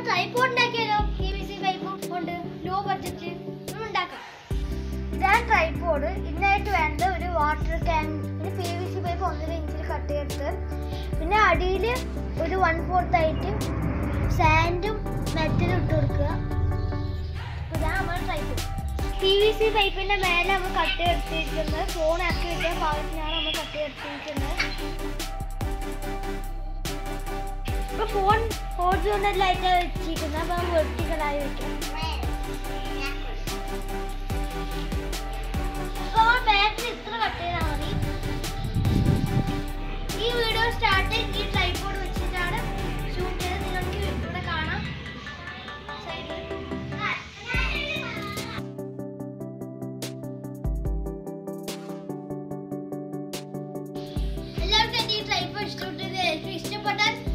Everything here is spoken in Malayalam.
ട്രൈപോഡ് ഉണ്ടാക്കിയാലോ? PVC പൈപ്പ് കൊണ്ട് ലോ ബഡ്ജറ്റിൽ ഉണ്ടാക്കാം. ഇതാണ് ട്രൈപോഡ്. ഇതിനായിട്ട് വേണ്ട ഒരു വാട്ടർ ക്യാൻ, പിന്നെ PVC പൈപ്പ് 1.5 ഇഞ്ചിൽ കട്ട് ചെയ്തെടുത്ത്, പിന്നെ അടിയിൽ ഒരു 1/4 ആയിട്ട് സാൻഡും മെറ്റലും ഇട്ട് കൊടുക്കുക. ഇതാണ് നമ്മുടെ ട്രൈപോഡ്. PVC പൈപ്പിന്റെ മേലെ നമ്മൾ കട്ട് ചെയ്തെടുത്തിരിക്കുന്നത് ഫോൺ ആക്കി വെക്കാൻ പാകത്തിനാണ് നമ്മൾ കട്ട് ചെയ്തെടുത്തിരിക്കുന്നത്. ഇപ്പൊ ഫോൺ ഹോറിസോണ്ടലായിട്ടാണ് വെച്ചിരിക്കുന്നത്, അപ്പൊ നമ്മൾ വെർട്ടിക്കലായി വെക്കാം. ബാറ്ററി ഇത്ര കട്ട് ചെയ്താൽ മതി. ഈ വീഡിയോ സ്റ്റാർട്ട് ഈ ട്രൈപോഡ് വെച്ചിട്ടാണ് ഷൂട്ട് ചെയ്ത്. നിങ്ങൾക്ക് ഇവിടെ കാണാം. എല്ലാവർക്കും എൻ്റെ ഈ ട്രൈപോഡ് ഇഷ്ടപ്പെട്ടാൽ